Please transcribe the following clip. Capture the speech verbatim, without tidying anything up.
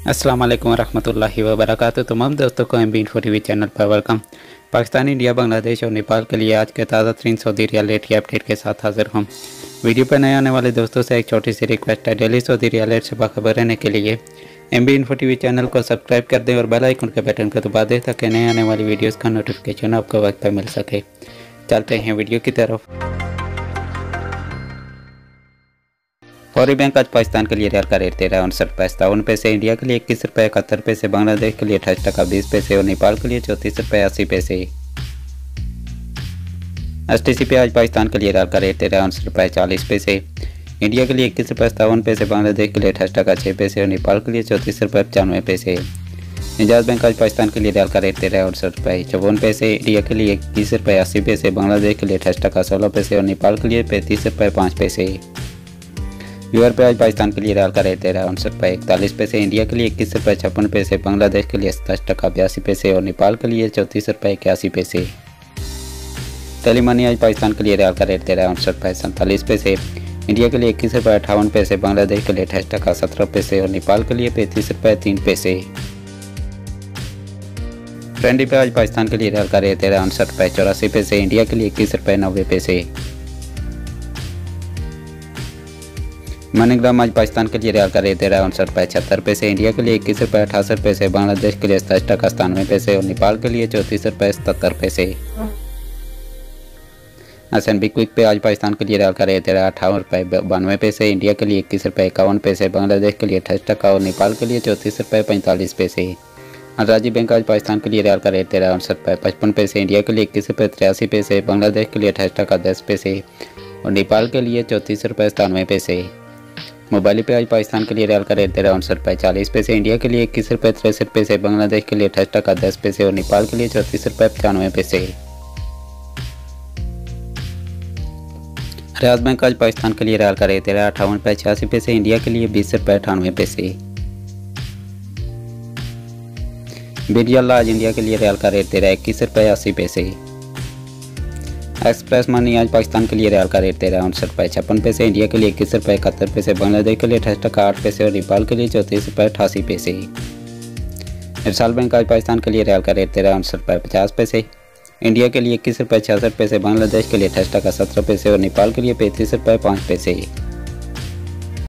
अस्सलाम वालेकुम रहमतुल्लाहि व बरकातुहू। तमाम दोस्तों को M B info TV channel पर वेलकम। पाकिस्तान, इंडिया, बांग्लादेश और नेपाल के लिए आज के ताज़ा तरीन सऊदी रियाल रेट की अपडेट के साथ हाजिर हूँ। वीडियो पर नए आने वाले दोस्तों से एक छोटी सी रिक्वेस्ट है, डेली सऊदी रियाल रेट से बाखबर रहने के लिए M B info TV channel को सब्सक्राइब कर दें और बेल आइकन के बटन को दबा दें ताकि नए आने वाली वीडियोज़ का नोटिफिकेशन आपको वक्त पर मिल सके। चलते हैं वीडियो की तरफ। फौरी बैंक आज पाकिस्तान के लिए रियाल का रेट दे रहा है उनसठ रुपये सतावन पैसे, इंडिया के लिए इक्कीस रुपये इकहत्तर पैसे, बांग्लादेश के लिए अट्ठाईस टका बीस पैसे और नेपाल के लिए चौंतीस रुपये अस्सी पैसे। एस टी सी पे आज पाकिस्तान के लिए रियाल का रेट दे रहा है उनसठ रुपये चालीस पैसे, इंडिया के लिए इक्कीस रुपये सतावन पैसे, बांग्लादेश के लिए अट्ठाईस टका छः पैसे और नेपाल के लिए चौंतीस रुपये पचानवे पैसे। इंजाज बैंक आज पाकिस्तान के लिए रियाल का रेट दे रहा है उनसठ रुपये चौवन पैसे, इंडिया के लिए इक्कीस रुपये अस्सी पैसे, बांग्लादेश के लिए अट्ठाईस टका सोलह पैसे और नेपाल के लिए पैंतीस रुपये पाँच पैसे। यूआर पे आज पाकिस्तान के लिए रियाल का रेट दे रहा है उनसठ रुपये इकतालीस पैसे, इंडिया के लिए इक्कीस रुपये छप्पन पैसे, बांग्लादेश के लिए सताईस टका बयासी पैसे और नेपाल के लिए चौंतीस रुपये इक्यासी पैसे। टेली मनी आज पाकिस्तान के लिए रियाल का रेट दे रहा है उनसठ रुपये सैंतालीस पैसे, इंडिया के लिए इक्कीस रुपये अट्ठावन पैसे, बांग्लादेश के लिए अट्ठाईस टका सत्रह पैसे और नेपाल के लिए पैंतीस रुपये तीन पैसे। ट्रेंडी पे आज पाकिस्तान के लिए रियाल का रेट दे रहा है उनसठ रुपये चौरासी पैसे, इंडिया के लिए इक्कीस रुपये नब्बे पैसे। मनीग्राम आज पाकिस्तान के लिए रियाल का रेट दे रहा है उनसठ रुपये छिहत्तर पैसे, इंडिया के लिए इक्कीस रुपये अठासठ पैसे, बांग्लादेश के लिए सताईस टका सतानवे पैसे और नेपाल के लिए चौंतीस रुपये सतहत्तर पैसे। एस एन बी क्विक पे आज पाकिस्तान के लिए रियाल का रेट दे रहा है अठावन रुपये बानवे पैसे, इंडिया के लिए इक्कीस रुपये इक्यावन पैसे, बांग्लादेश के लिए अट्ठाईस टका और नेपाल के लिए चौंतीस रुपये पैंतालीस पैसे। अराजी बैंक आज पाकिस्तान के लिए रियाल का रेट दे रहा है उनसठ रुपये पचपन पैसे, इंडिया के लिए इक्कीस रुपये तिरासी पैसे, बांग्लादेश के लिए अट्ठाईस टका दस पैसे और नेपाल के लिए चौंतीस रुपये सतानवे पैसे। मोबाइल पे आज पाकिस्तान के लिए रियाल का रेट दे रहा है उनसठ रुपये चालीस पैसे, इंडिया के लिए इक्कीस रुपये तिरसठ पैसे, बांग्लादेश के लिए अट्ठाईस टका दस पैसे और नेपाल के लिए चौंतीस रुपये पचानवे पैसे। रियाज बैंक आज पाकिस्तान के लिए रियाल का रेट दे रहा है अट्ठावन रुपये छियासी पैसे, इंडिया के लिए बीस रुपये अठानवे पैसे। बीडीएल आज इंडिया के लिए रियाल का रेट दे रहा है इक्कीस रुपये अस्सी पैसे। एक्सप्रेस मनी आज पाकिस्तान के लिए रियाल का रेट दे रहा है उनसठ रुपये छप्पन पैसे, इंडिया के लिए इक्कीस रुपये इकहत्तर पैसे, बांग्लादेश के लिए अट्ठाईस टका आठ पैसे और नेपाल के लिए चौंतीस रुपये अठासी पैसे। इरसाल बैंक आज पाकिस्तान के लिए रियाल का रेट दे रहा है उनसठ रुपये पचास पैसे, इंडिया के लिए इक्कीस रुपये छियासठ पैसे, बांग्लादेश के लिए अट्ठाईस टका सत्रह पैसे और नेपाल के लिए पैंतीस रुपये पाँच पैसे।